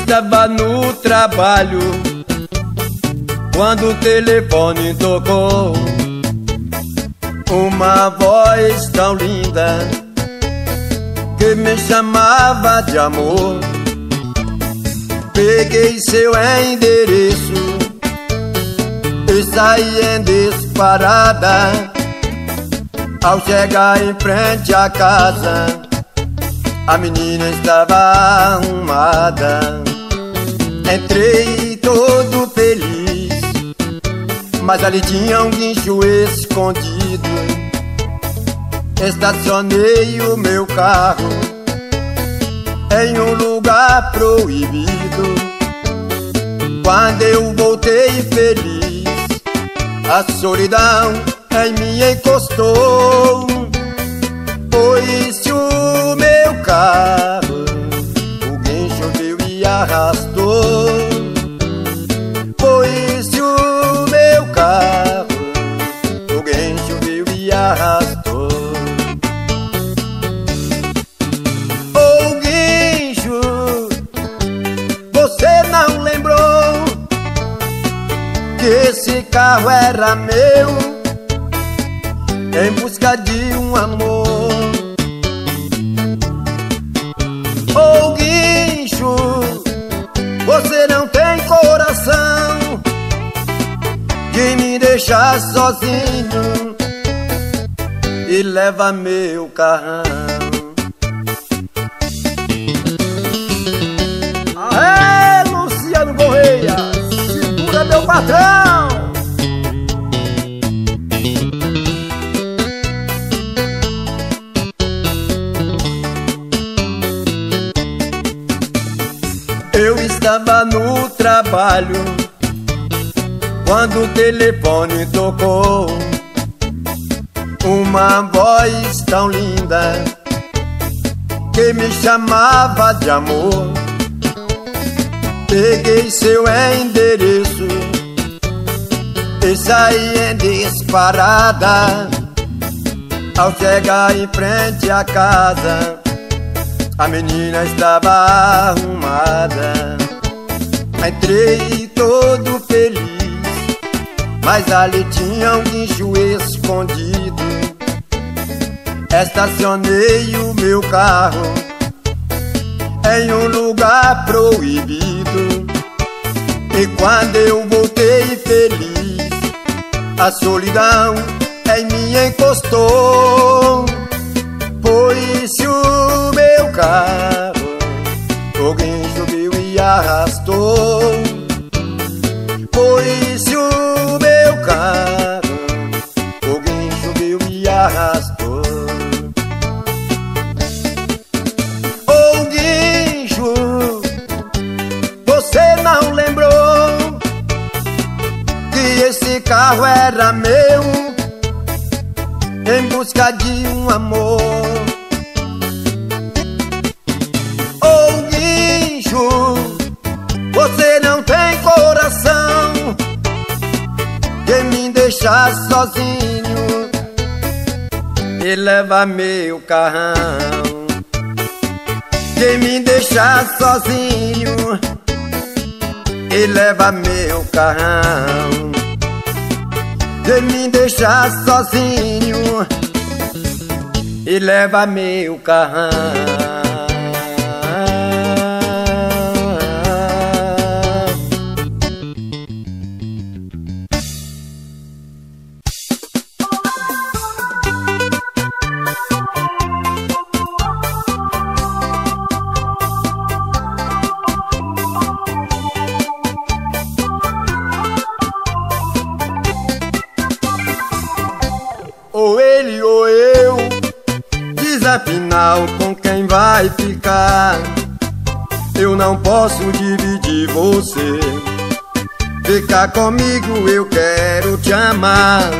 estava no trabalho quando o telefone tocou. Uma voz tão linda que me chamava de amor. Peguei seu endereço e saí em disparada. Ao chegar em frente à casa, a menina estava arrumada. Entrei todo feliz, mas ali tinha um guincho escondido. Estacionei o meu carro em um lugar proibido. Quando eu voltei feliz, a solidão em mim encostou. Pois o meu carro, o guincho veio e arrastou. Pois o meu carro, o guincho veio e arrastou. Ô guincho, você não lembrou que esse carro era meu, em busca de um amor. Ô guincho, você não tem coração de me deixar sozinho e leva meu carrão. Aê, Luciano Correia, segura meu patrão. Eu estava no trabalho quando o telefone tocou. Uma voz tão linda que me chamava de amor. Peguei seu endereço e saí em disparada. Ao chegar em frente à casa, a menina estava arrumada. Entrei todo feliz, mas ali tinha um guincho escondido. Estacionei o meu carro em um lugar proibido. E quando eu voltei feliz, a solidão em mim encostou. Pois o meu carro, o guincho veio e arrastou. Pois o meu carro, o guincho veio e arrastou. Ô guincho, você não lembrou que esse carro era meu, em busca de um amor. Ô guincho, você não tem coração de me deixar sozinho e leva meu carrão. De me deixar sozinho e leva meu carrão. De me deixar sozinho e leva meu carrão. Ou ele ou eu, diz afinal com quem vai ficar. Eu não posso dividir você, ficar comigo eu quero te amar.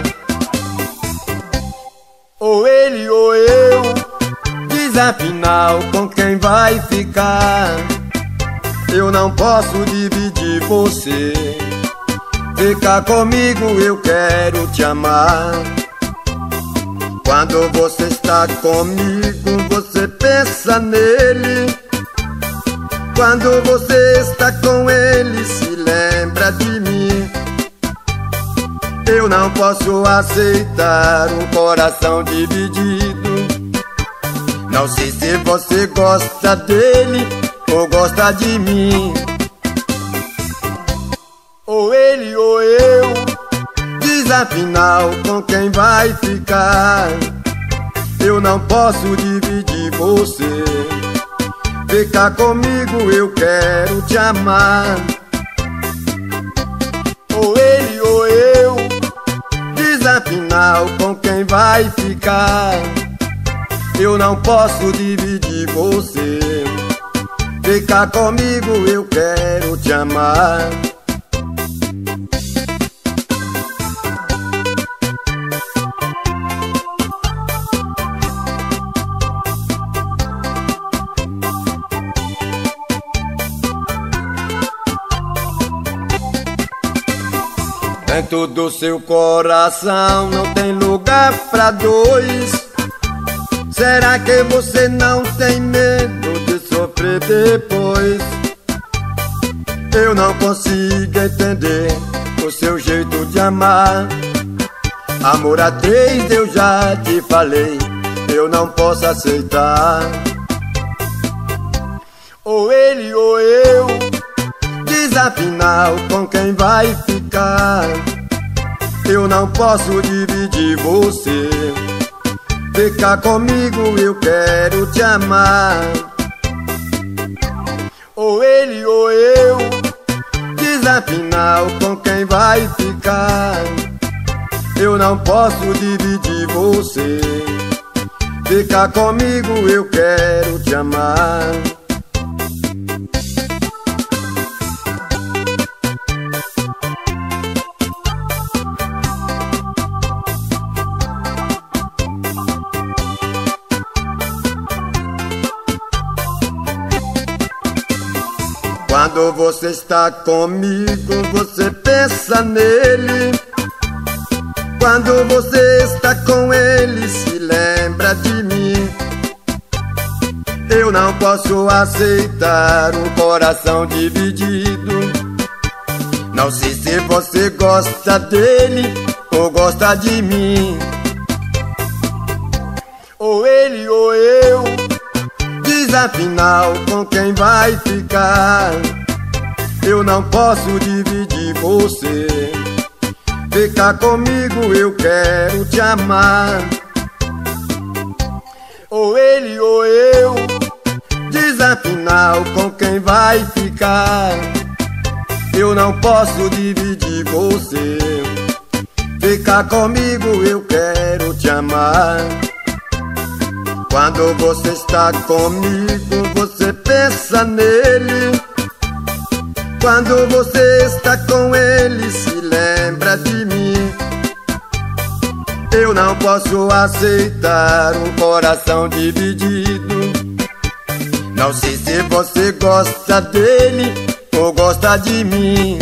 Ou ele ou eu, diz afinal com quem vai ficar. Eu não posso dividir você, ficar comigo eu quero te amar. Quando você está comigo, você pensa nele Quando você está com ele, se lembra de mim. Eu não posso aceitar um coração dividido. Não sei se você gosta dele ou gosta de mim. Ou ele ou eu, diz afinal com quem vai ficar. Eu não posso dividir você. Fica comigo, eu quero te amar. Ou ele ou eu, diz afinal com quem vai ficar. Eu não posso dividir você. Fica comigo, eu quero te amar. Dentro do seu coração não tem lugar pra dois. Será que você não tem medo de sofrer depois? Eu não consigo entender o seu jeito de amar. Amor a três eu já te falei, eu não posso aceitar. Ou ele ou eu, diz afinal com quem vai ficar. Eu não posso dividir você. Fica comigo, eu quero te amar. Ou ele ou eu, diz afinal com quem vai ficar. Eu não posso dividir você. Fica comigo, eu quero te amar. Quando você está comigo, você pensa nele. Quando você está com ele, se lembra de mim. Eu não posso aceitar um coração dividido. Não sei se você gosta dele ou gosta de mim. Ou ele ou eu, diz afinal com quem vai ficar. Eu não posso dividir você. Fica comigo, eu quero te amar. Ou ele ou eu, diz afinal com quem vai ficar. Eu não posso dividir você. Fica comigo, eu quero te amar. Quando você está comigo, você pensa nele. Quando você está com ele, se lembra de mim. Eu não posso aceitar um coração dividido. Não sei se você gosta dele ou gosta de mim.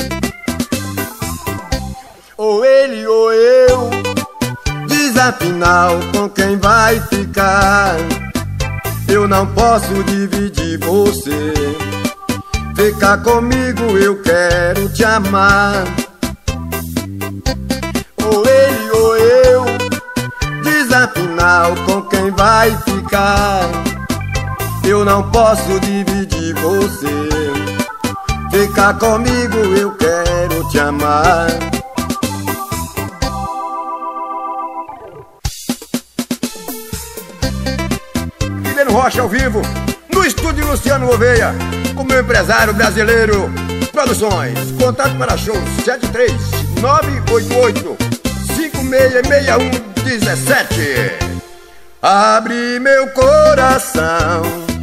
Ou ele ou eu, diz afinal com quem vai ficar. Eu não posso dividir você. Fica comigo, eu quero te amar. Ou ele ou eu, diz afinal com quem vai ficar. Eu não posso dividir você. Fica comigo, eu quero te amar. Guilherme Rocha ao vivo, no estúdio Luciano Gouveia, o meu empresário brasileiro Produções. Contato para shows 73988-566117. Abre meu coração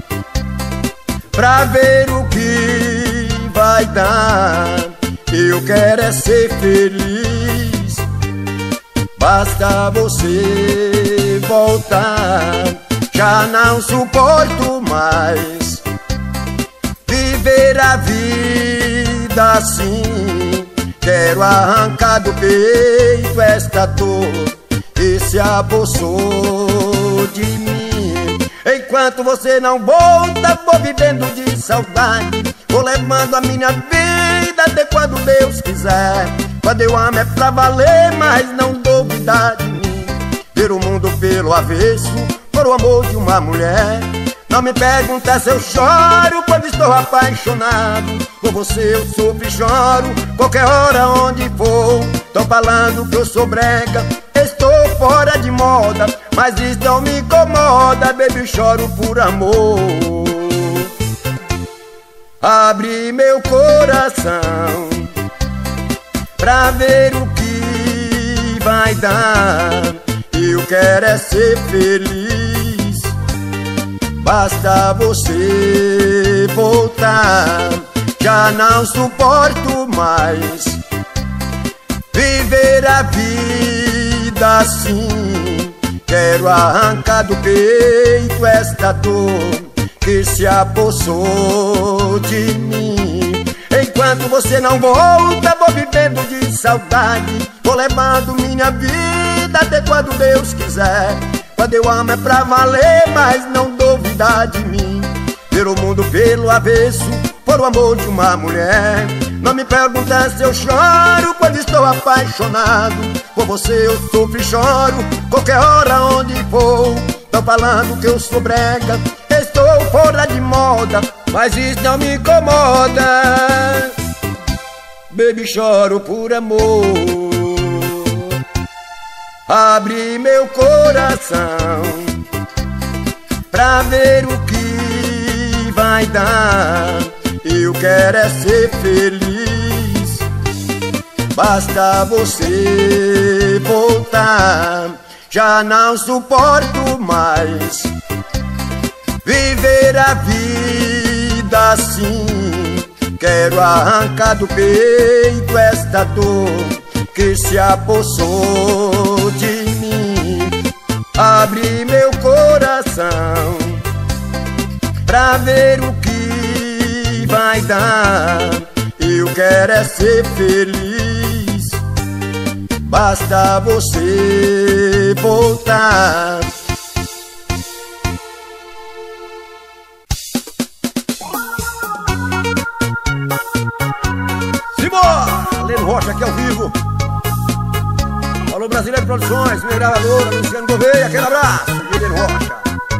pra ver o que vai dar. Eu quero é ser feliz. Basta você voltar. Já não suporto mais viver a vida assim. Quero arrancar do peito esta dor, esse apossou de mim. Enquanto Enquanto você não volta, vou vivendo de saudade. Vou levando a minha vida até quando Deus quiser. Quando eu amo é pra valer, mas não duvida de mim. Ver o mundo pelo avesso, por o amor de uma mulher. Não me pergunta se eu choro quando estou apaixonado. Por você eu sofro e choro, qualquer hora, onde for. Tão falando que eu sou brega, estou fora de moda, mas isso não me incomoda, baby, eu choro por amor. Abre meu coração pra ver o que vai dar. Eu quero é ser feliz, basta você voltar. Já não suporto mais viver a vida assim. Quero arrancar do peito esta dor que se apossou de mim. Enquanto você não volta, vou vivendo de saudade. Vou levando minha vida até quando Deus quiser. Quando eu amo é pra valer, mas não duvida de mim. Ver o mundo pelo avesso, por o amor de uma mulher. Não me pergunta se eu choro quando estou apaixonado. Por você eu sofro e choro, qualquer hora, onde for. Tão falando que eu sou brega, estou fora de moda, mas isso não me incomoda, baby, choro por amor. Abre meu coração pra ver o que vai dar. Eu quero é ser feliz, basta você voltar. Já não suporto mais viver a vida assim. Quero arrancar do peito esta dor que se apossou de mim. Abre meu coração pra ver o que vai dar. Eu quero é ser feliz, basta você voltar. Simbora! Leno Rocha aqui ao vivo. Alô, Brasileiro Produções, minha gravadora, Luciano Gouveia, aquele abraço de Leno Rocha.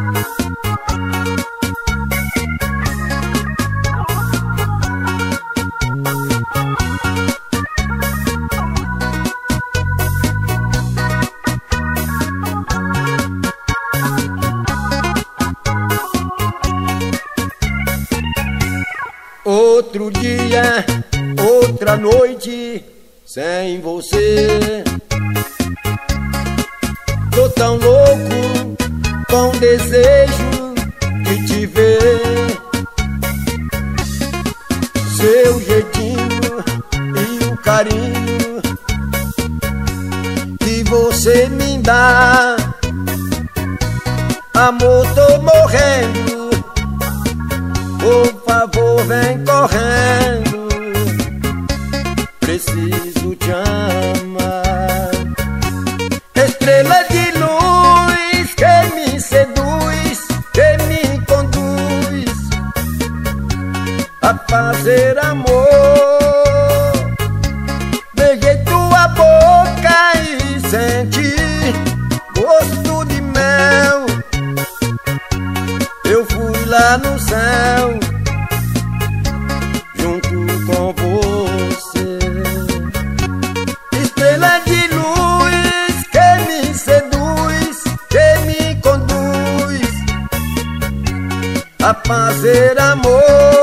Outro dia, outra noite sem você. Tô tão louco com desejo de te ver. Seu jeitinho e o carinho que você me dá. Amor, tô morrendo, por favor, vem correndo, preciso te amar. Estrela de luz que me seduz, que me conduz a fazer amor. Beijei tua boca e senti gosto de mel. Eu fui lá no céu junto com você. Estrela de luz que me seduz, que me conduz a fazer amor.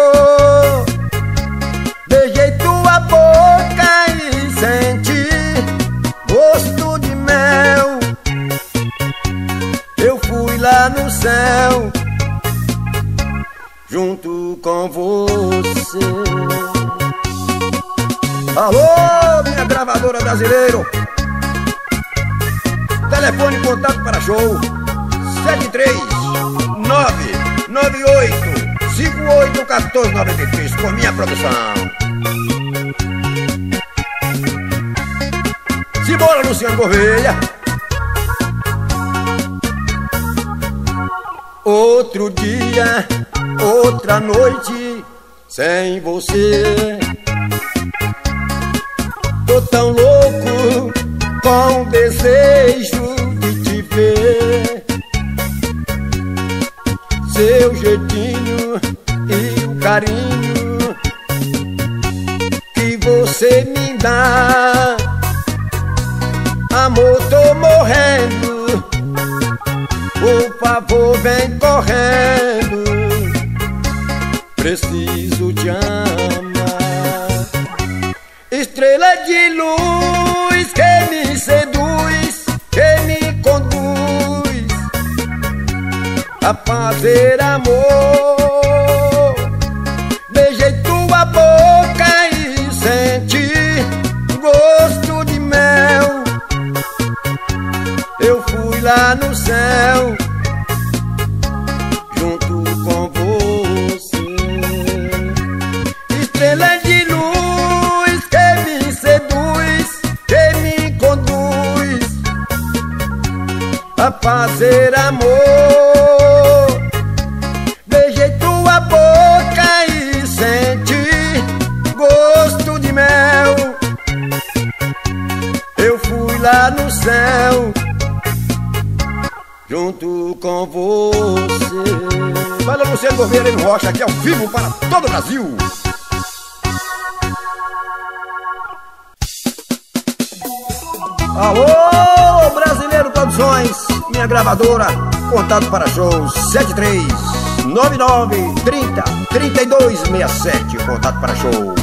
Beijei tua boca e senti gosto de mel. Eu fui lá no céu junto com você. Alô, minha gravadora Brasileiro. Telefone contato para show 73998581493 com minha produção. Simbora, Luciano Gouveia. Outro dia, outra noite sem você. Tô tão louco com desejo de te ver. Seu jeitinho e o carinho que você me dá. Amor, tô morrendo, por favor vem correndo, preciso te amar. Estrela de luz que me seduz, que me conduz a fazer amor. Beijei tua boca e senti gosto de mel. Eu fui lá no céu junto com você. Estrela de luz que me seduz, que me conduz a fazer amor. Beijei tua boca e senti gosto de mel. Eu fui lá no céu junto com você. Valeu, Luciano Gouveia, Leno Rocha, aqui ao vivo para todo o Brasil. Alô, Brasileiro Produções, minha gravadora, contato para shows 7399303267, contato para show.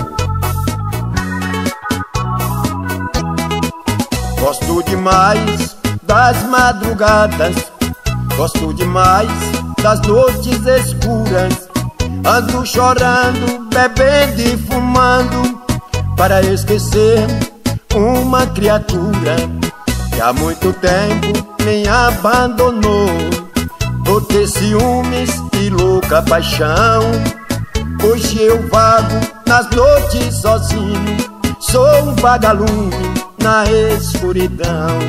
Gosto demais das madrugadas, gosto demais das noites escuras. Ando chorando, bebendo e fumando para esquecer uma criatura que há muito tempo me abandonou. Por ter ciúmes e louca paixão, hoje eu vago nas noites sozinho. Sou um vagalume na escuridão.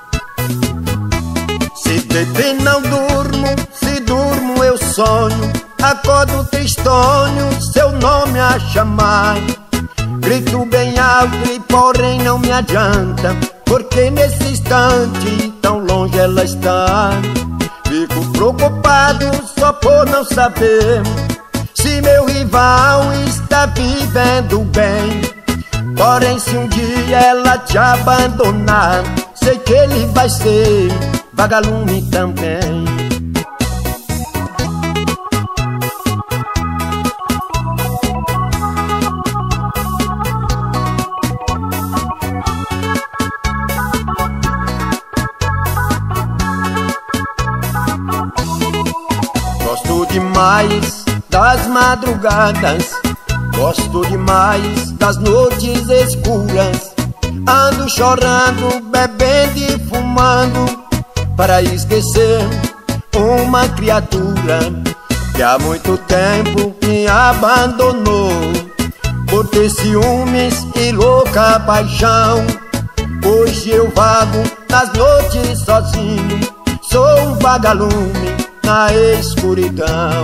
Se deito e não durmo, se durmo eu sonho. Acordo tristonho, seu nome a chamar. Grito bem alto e porém não me adianta, porque nesse instante tão longe ela está. Fico preocupado só por não saber se meu rival está vivendo bem. Porém se um dia ela te abandonar, sei que ele vai ser vagalume também. Gosto demais das madrugadas, gosto demais das noites escuras. Ando chorando, bebendo e fumando para esquecer uma criatura que há muito tempo me abandonou. Por ter ciúmes e louca paixão, hoje eu vago nas noites sozinho. Sou um vagalume na escuridão.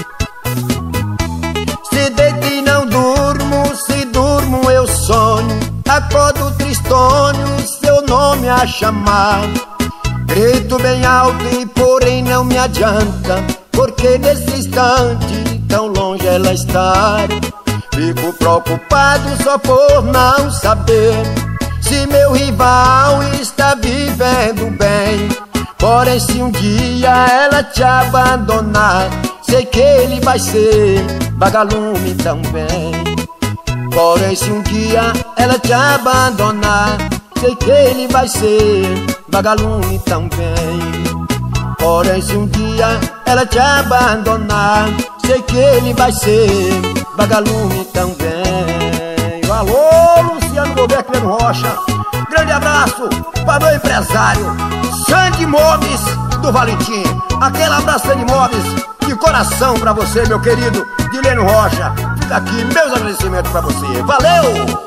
Se deito e não durmo, se durmo eu sonho. Acordo tristonho, seu nome a chamar. Grito bem alto e porém não me adianta, porque nesse instante tão longe ela está. Fico preocupado só por não saber se meu rival está vivendo bem. Porém se um dia ela te abandonar, sei que ele vai ser vagalume também. Porém se um dia ela te abandonar, sei que ele vai ser vagalume também. Porém se um dia ela te abandonar, sei que ele vai ser vagalume também. Alô, Luciano Gouveia, Leno Rocha, grande abraço para o empresário Sandy Móveis do Valentim. Aquele abraço, Sandy Móveis, de coração pra você, meu querido Leno Rocha. Fica aqui meus agradecimentos pra você. Valeu!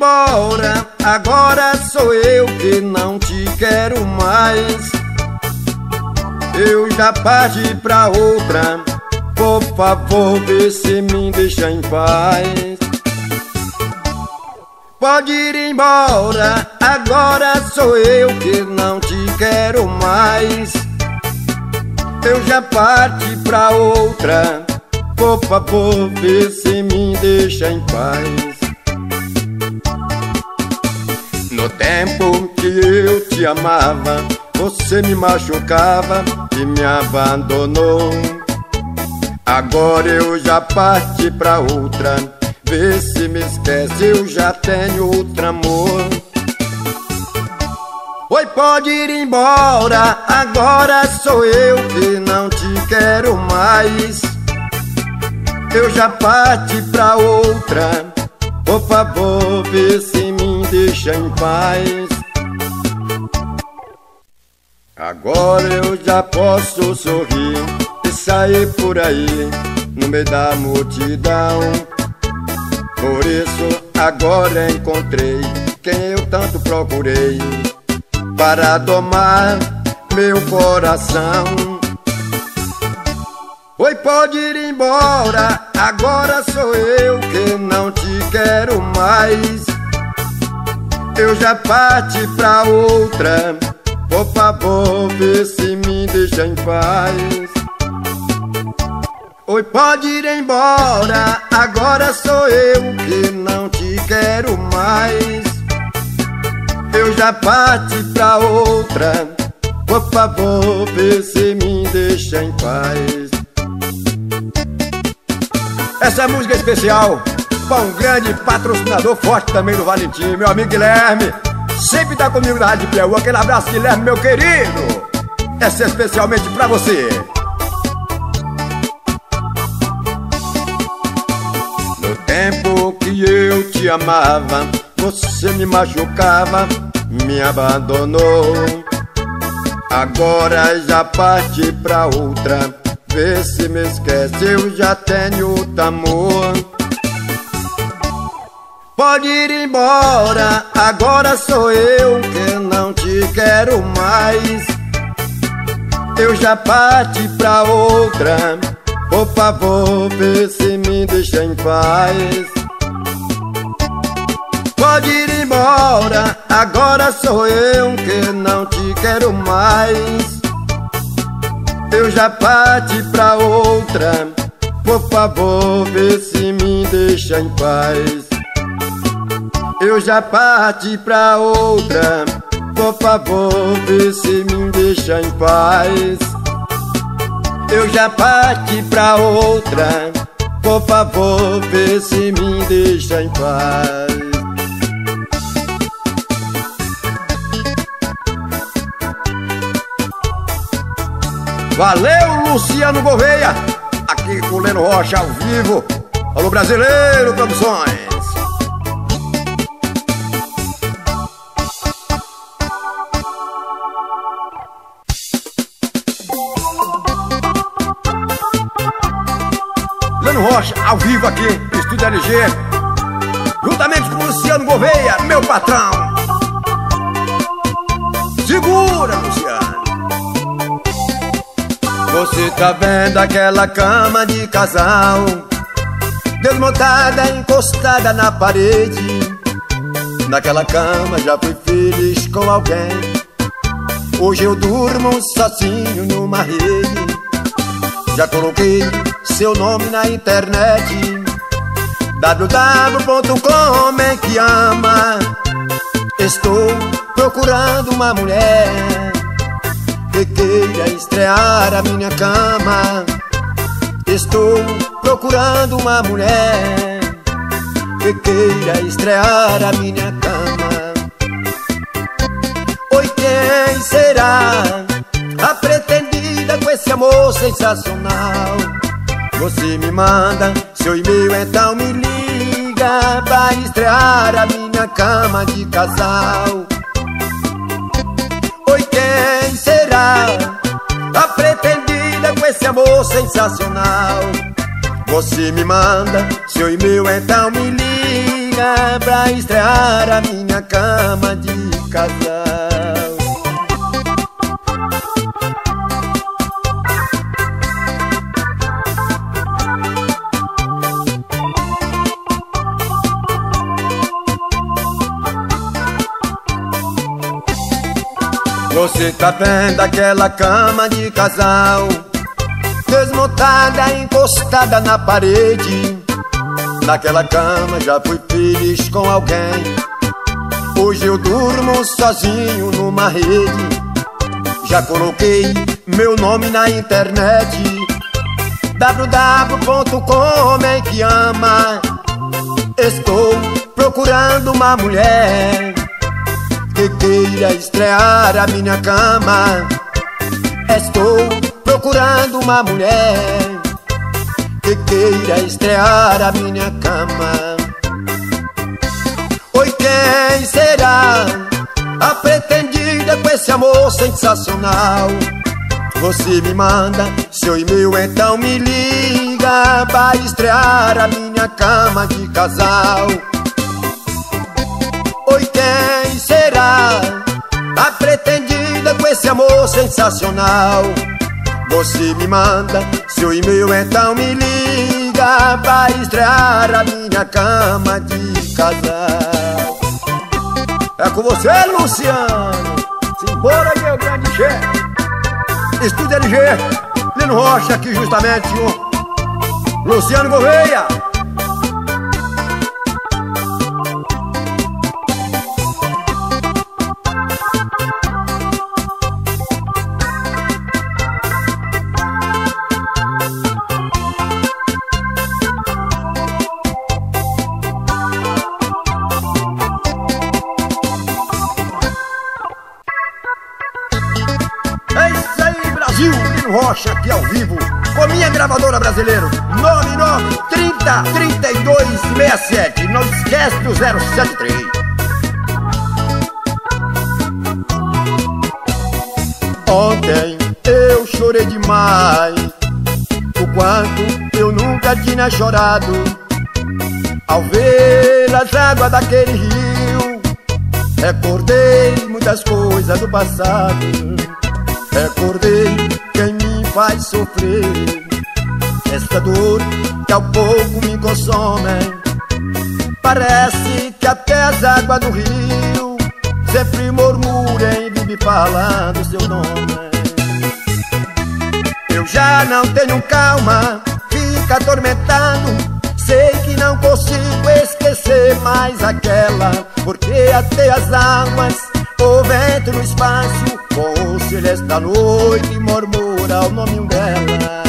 embora, agora sou eu que não te quero mais. Eu já parti pra outra, por favor, vê se me deixa em paz. Pode ir embora, agora sou eu que não te quero mais. Eu já parti pra outra, por favor, vê se me deixa em paz. No tempo que eu te amava, você me machucava e me abandonou. Agora eu já parti pra outra, vê se me esquece, eu já tenho outro amor. Oi, pode ir embora, agora sou eu que não te quero mais. Eu já parti pra outra, por favor, vê se me deixa em paz. Agora eu já posso sorrir e sair por aí no meio da multidão. Por isso agora encontrei quem eu tanto procurei para domar meu coração. Oi, pode ir embora, agora sou eu que não te quero mais. Eu já parti pra outra, por favor, vê se me deixa em paz. Oi, pode ir embora, agora sou eu que não te quero mais. Eu já parti pra outra, por favor, vê se me deixa em paz. Essa música é especial para um grande patrocinador forte também do Valentim, meu amigo Guilherme. Sempre tá comigo na Rádio Piauí. Aquele abraço, Guilherme, meu querido. Essa é especialmente pra você. No tempo que eu te amava, você me machucava, me abandonou. Agora já parti pra outra, vê se me esquece, eu já tenho outro amor. Pode ir embora, agora sou eu que não te quero mais. Eu já parti pra outra, por favor, vê se me deixa em paz. Pode ir embora, agora sou eu que não te quero mais. Eu já parti pra outra, por favor, vê se me deixa em paz. Eu já parti pra outra, por favor, vê se me deixa em paz. Eu já parti pra outra, por favor, vê se me deixa em paz. Valeu, Luciano Gouveia, aqui com o Leno Rocha ao vivo. Alô, Brasileiro Produções. Leno Rocha ao vivo aqui no Estúdio LG, juntamente com o Luciano Gouveia, meu patrão. Segura, Luciano. Você tá vendo aquela cama de casal desmontada, encostada na parede? Naquela cama já fui feliz com alguém. Hoje eu durmo sozinho numa rede. Já coloquei seu nome na internet, www.com.ama. Estou procurando uma mulher que queira estrear a minha cama. Estou procurando uma mulher que queira estrear a minha cama. Oi, quem será a pretendida com esse amor sensacional? Você me manda seu e-mail, então me liga para estrear a minha cama de casal. Oi, quem será a pretendida com esse amor sensacional? Você me manda seu e-mail, então me liga liga pra estrear a minha cama de casal. Você tá vendo aquela cama de casal, desmontada, encostada na parede. Naquela cama já fui feliz com alguém. Hoje eu durmo sozinho numa rede. Já coloquei meu nome na internet, www.com.ama. Estou procurando uma mulher que queira estrear a minha cama. Estou procurando uma mulher que queira estrear a minha cama. Oi, quem será a pretendida com esse amor sensacional? Você me manda seu e-mail, então me liga pra estrear a minha cama de casal. Oi, quem será a pretendida com esse amor sensacional? Você me manda seu e-mail, então me liga pra estrear a minha cama de casal. É com você, Luciano. Simbora, meu grande chefe. Estúdio LG, Lino Rocha, aqui justamente o Luciano Gouveia. Rocha aqui ao vivo com minha gravadora brasileiro 99303267. Não esquece do 073. Ontem eu chorei demais, o quanto eu nunca tinha chorado ao ver as águas daquele rio. Recordei muitas coisas do passado, recordei quem me faz sofrer. Essa dor que ao pouco me consome, parece que até as águas do rio sempre murmuram e vivem falando seu nome. Eu já não tenho calma, fica atormentado. Sei que não consigo esquecer mais aquela, porque até as águas, o vento no espaço, com o silêncio da noite murmura o nome dela.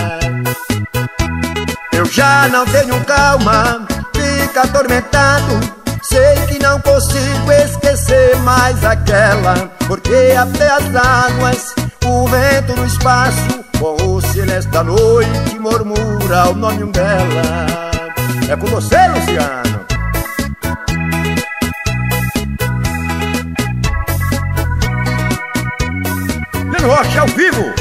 Eu já não tenho calma, fica atormentado. Sei que não consigo esquecer mais aquela, porque até as águas, o vento no espaço, com o silêncio da noite murmura o nome dela. É com você, Luciano. Lino Rocha ao vivo.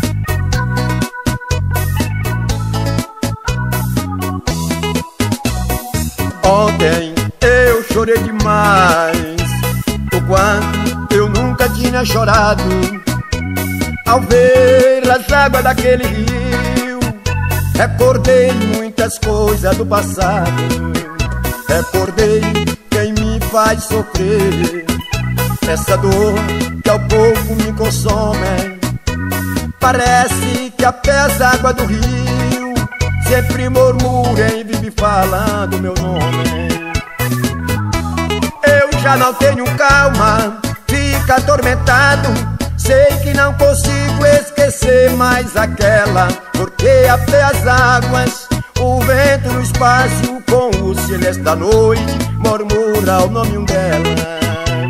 Ontem eu chorei demais, o quanto eu nunca tinha chorado ao ver as águas daquele rio. Recordei muitas coisas do passado, recordei quem me faz sofrer. Essa dor que ao pouco me consome, parece que até as águas do rio sempre murmuram e vivem falando meu nome. Eu já não tenho calma, fica atormentado. Sei que não consigo esquecer mais aquela, porque até as águas, o vento no espaço, com o silêncio da noite murmura o nome dela.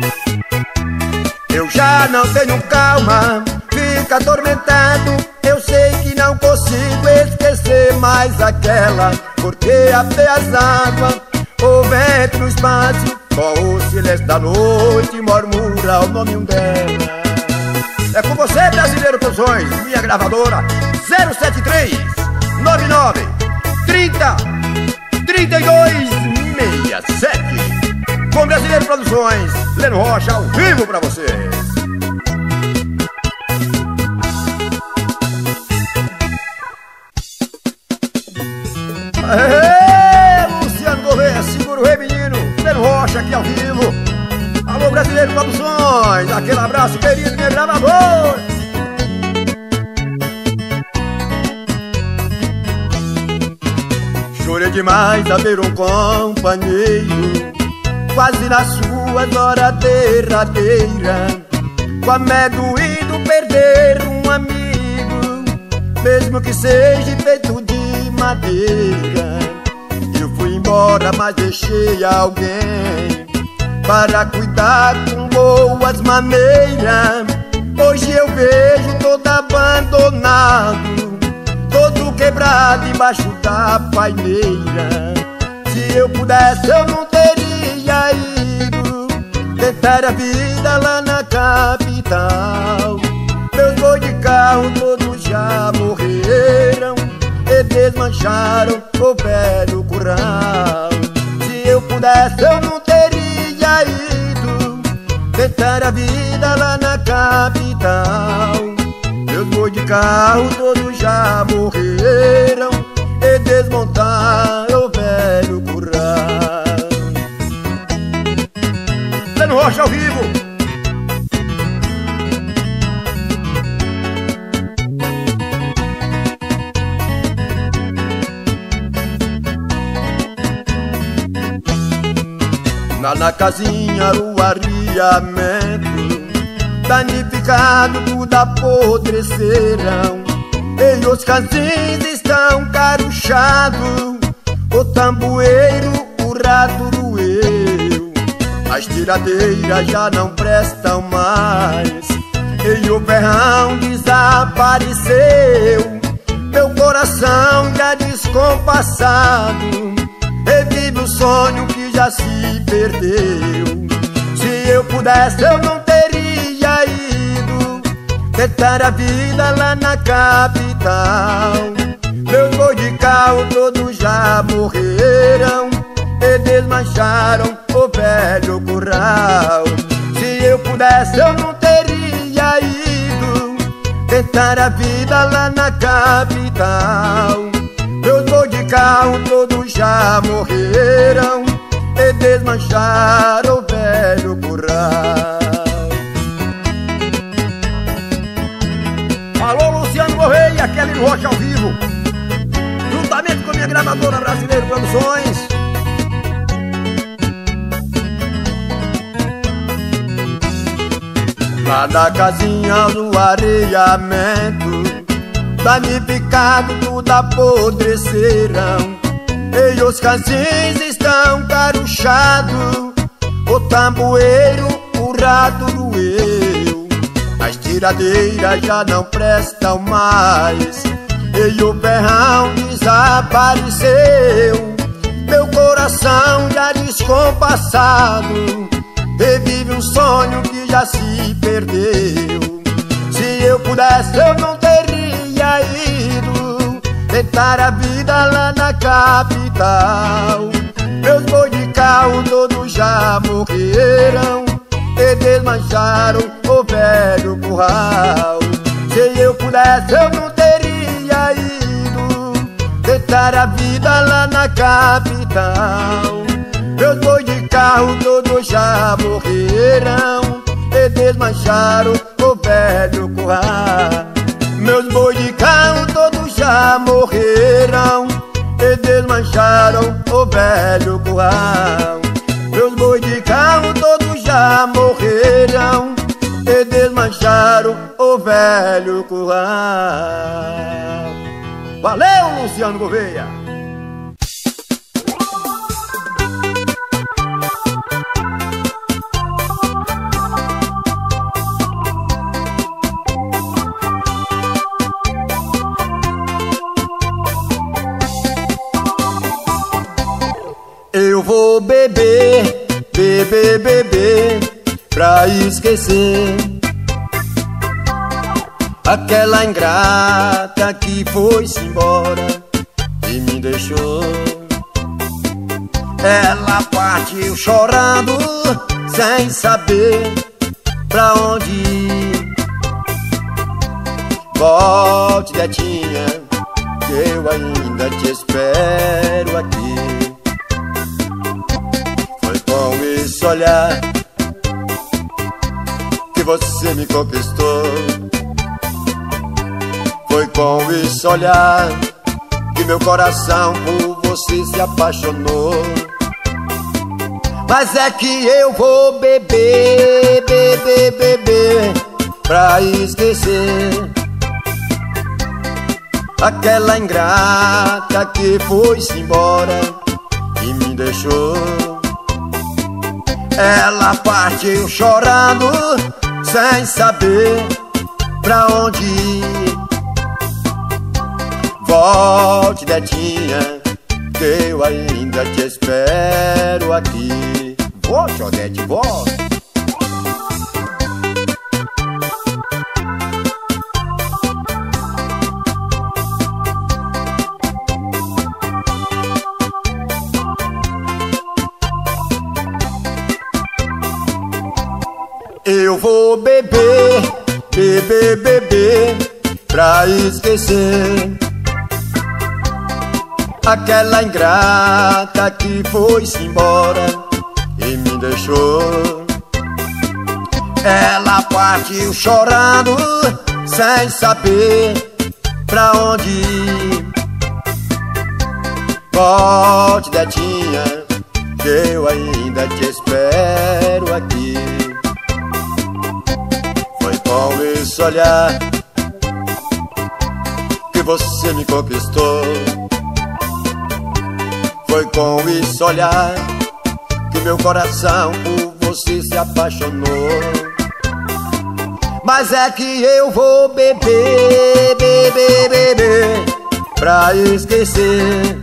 Eu já não tenho calma, fica atormentado. Eu sei que não consigo esquecer mais aquela, porque até as águas, o vento no espaço, com o silêncio da noite murmura o nome dela. É com você, Brasileiro Produções, minha gravadora 073 99 30 32 67. 67. Com Brasileiro Produções, Leno Rocha ao vivo pra vocês. Aê, Luciano Gouveia, segura o rei menino, Leno Rocha aqui ao vivo. Alô, Brasileiro Produções, aquele abraço querido, meu gravador. Chorei demais a ver um companheiro, quase nas suas horas derradeiras, com a medo de perder um amigo, mesmo que seja feito de madeira. Eu fui embora, mas deixei alguém para cuidar com boas maneiras. Hoje eu vejo todo abandonado, todo quebrado embaixo da paineira. Se eu pudesse eu não teria ido tentar a vida lá na capital. Meus boi de carro todos já morreram e desmancharam o velho curral. Se eu pudesse eu não teria ido tentar a vida lá na capital. Meus boi de carro todos já morreram e desmontaram o velho curral. Leno Rocha ao vivo. Lá na casinha o arriamento, danificado, tudo apodreceram, e os canzinhos estão caruchados, o tamboeiro, o rato roeu, as tiradeiras já não prestam mais, e o ferrão desapareceu. Meu coração já descompassado revive o sonho que já se perdeu. Se eu pudesse eu não teria ido tentar a vida lá na capital. Meus boi de carro todos já morreram e desmancharam o velho curral. Se eu pudesse eu não teria ido tentar a vida lá na capital. Meus boi de carro todos já morreram e desmancharam o velho curral. Alô, Luciano Gouveia, aquele Rocha ao vivo, juntamente com a minha gravadora Brasileiro Produções. Lá na casinha do areiamento, danificado, tudo apodreceram, e os canzinhos estão caruchados, o tamboeiro, o rato roeu, as tiradeiras já não prestam mais, e o ferrão desapareceu. Meu coração já descompassado revive um sonho que já se perdeu. Se eu pudesse eu não teria ido tentar a vida lá na capital. Meus boi de carro todos já morreram e desmancharam o velho curral. Se eu pudesse eu não teria ido tentar a vida lá na capital. Meus boi de carro todos já morreram e desmancharam o velho curral. Meus boi de carro todos já morreram e desmancharam o velho curral. Meus boi de carro todos já morreram e desmancharam o velho curral. Valeu, Luciano Gouveia! Eu vou beber, beber, beber, pra esquecer aquela ingrata que foi-se embora e me deixou. Ela partiu chorando, sem saber pra onde ir. Volte, gatinha, que eu ainda te espero aqui. Foi com esse olhar que você me conquistou. Foi com esse olhar que meu coração por você se apaixonou. Mas é que eu vou beber, beber, beber, pra esquecer aquela ingrata que foi-se embora e me deixou. Ela partiu chorando, sem saber pra onde ir. Volte, Detinha, que eu ainda te espero aqui. Volte, Odete, volte. Eu vou beber, beber, beber, pra esquecer aquela ingrata que foi-se embora e me deixou. Ela partiu chorando, sem saber pra onde ir. Volte, Detinha, que eu ainda te espero aqui. Foi com esse olhar que você me conquistou. Foi com esse olhar que meu coração por você se apaixonou. Mas é que eu vou beber, beber, beber, pra esquecer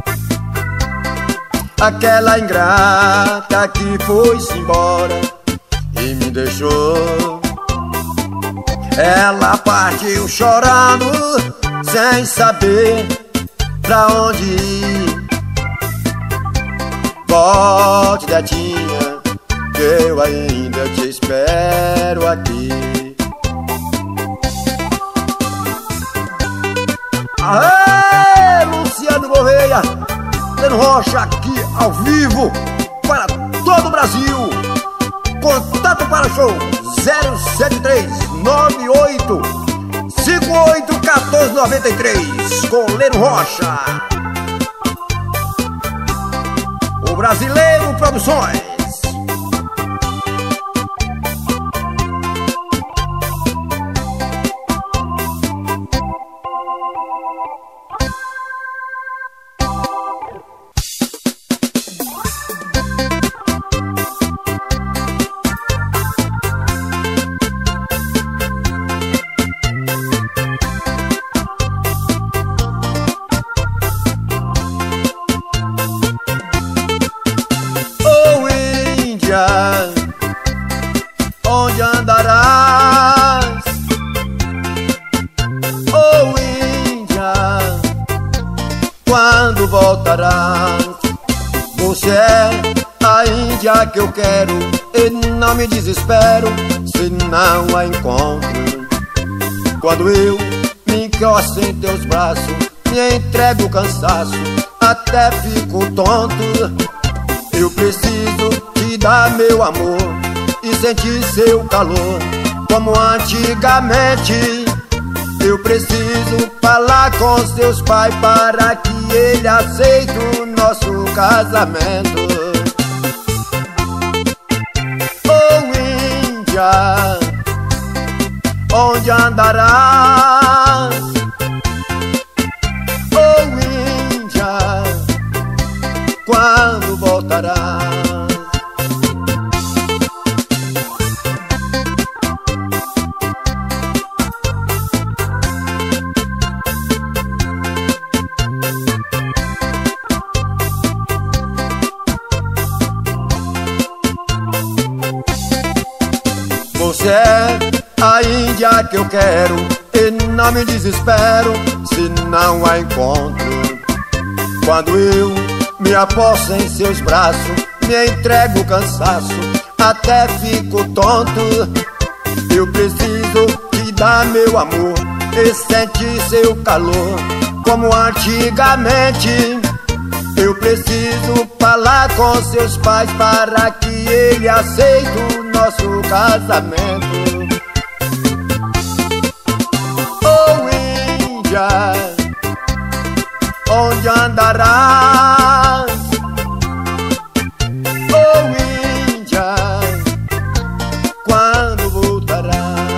aquela ingrata que foi-se embora e me deixou. Ela partiu chorando, sem saber pra onde ir. Volte, Detinha, que eu ainda te espero aqui. Aê, Luciano Gouveia, Leno Rocha aqui ao vivo para todo o Brasil. Contato para show 07398 58 14 93 com Leno Rocha. O Brasileiro Produções. Onde andarás, oh Índia, quando voltarás? Você é a Índia que eu quero e não me desespero se não a encontro. Quando eu me encosto em teus braços, me entrego o cansaço, até fico tonto. Eu preciso te dar meu amor e sentir seu calor como antigamente. Eu preciso falar com seus pais para que ele aceite o nosso casamento. Oh Índia, onde andarás? Oh Índia, quando voltarás? Você é a Índia que eu quero e não me desespero se não a encontro. Quando eu Me aposto em seus braços, me entrego o cansaço, até fico tonto. Eu preciso te dar meu amor e sentir seu calor como antigamente. Eu preciso falar com seus pais para que ele aceite o nosso casamento. Oh, Índia, onde andarás? Oh, Índia, quando voltarás?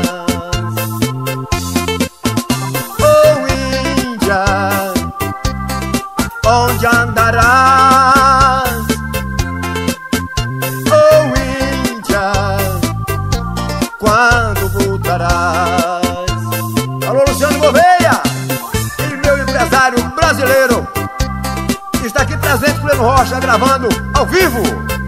Oh, Índia, onde andarás? Oh, Índia, quando voltarás? Alô, Luciano Gouveia, e meu empresário brasileiro, está aqui presente com Leno Rocha, gravando ao vivo.